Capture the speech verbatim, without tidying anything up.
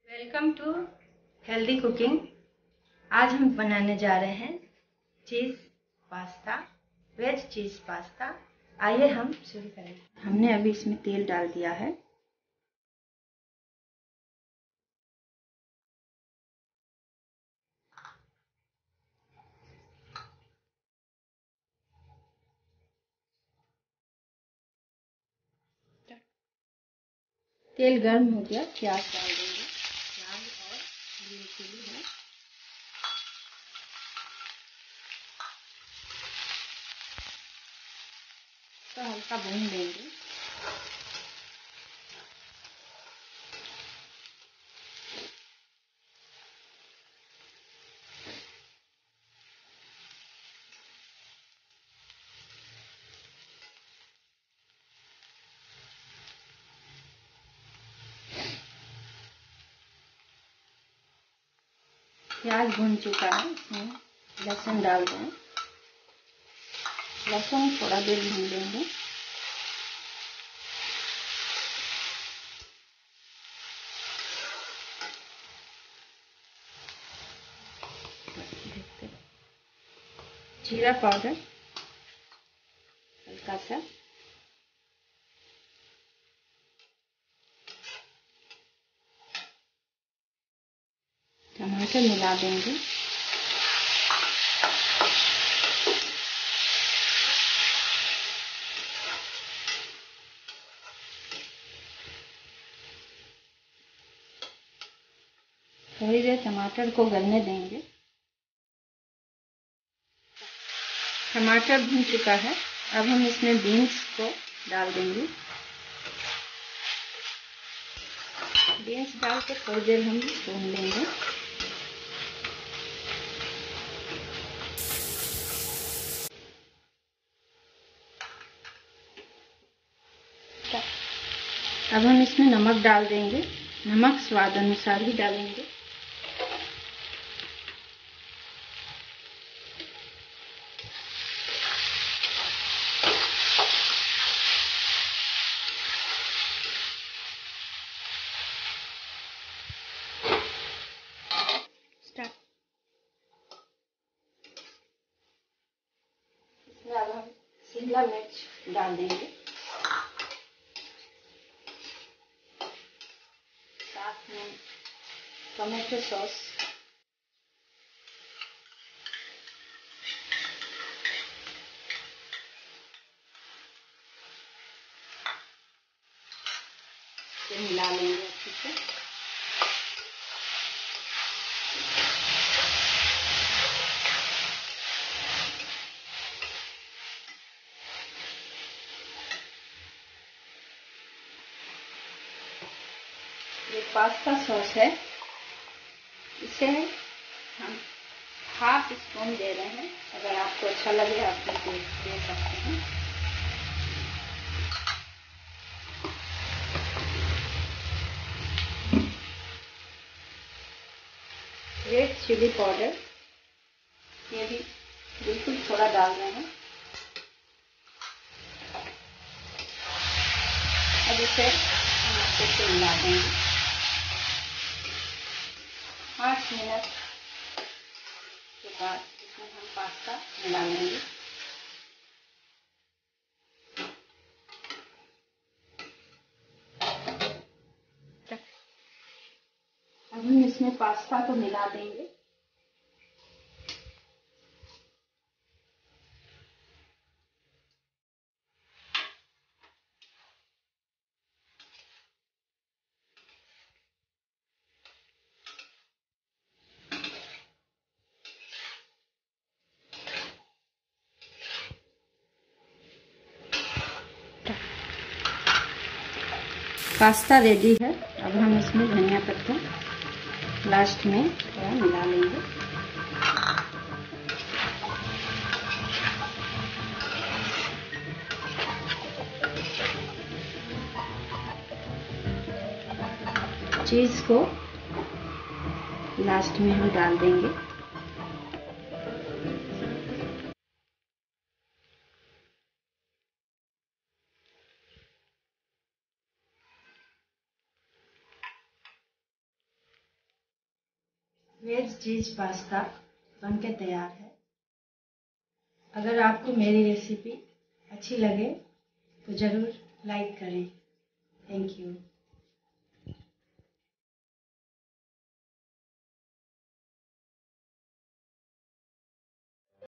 Welcome to healthy cooking. आज हम बनाने जा रहे हैं cheese pasta, veg cheese pasta. आइए हम शुरू करें। हमने अभी इसमें तेल डाल दिया है। तेल गर्म हो गया, प्याज डाल देंगे। प्याज और ग्रीन चिली है, तो हल्का भून देंगे। प्याज भून चुका है, इसमें लहसुन डाल दें। लहसुन थोड़ा देर भून लेंगे। जीरा पाउडर हल्का सा, टमाटर मिला देंगे। थोड़ी देर टमाटर को गलने देंगे। टमाटर भून चुका है, अब हम इसमें बीन्स को डाल देंगे। बीन्स डाल के थोड़ी देर हम भून लेंगे। अब हम इसमें नमक डाल देंगे। नमक स्वाद अनुसार ही डालेंगे। इसमें अब हम शिमला मिर्च डाल देंगे, साथ में टमाटो सॉस, से मिला लेंगे अच्छे से। ये पास्ता सॉस है, इसे हम हाफ स्पून दे रहे हैं। अगर आपको अच्छा लगे आप दे, दे सकते हैं। रेड चिली पाउडर ये भी बिल्कुल थोड़ा डाल रहे हैं। अब इसे हम अच्छे से मिला देंगे। पाँच मिनट के बाद इसमें हम पास्ता मिला लेंगे। अब हम इसमें पास्ता को मिला देंगे। पास्ता रेडी है। अब हम इसमें धनिया पत्ता लास्ट में थोड़ा मिला लेंगे। चीज़ को लास्ट में हम डाल देंगे। वेज चीज पास्ता बनके तैयार है। अगर आपको मेरी रेसिपी अच्छी लगे तो ज़रूर लाइक करें। Thank you.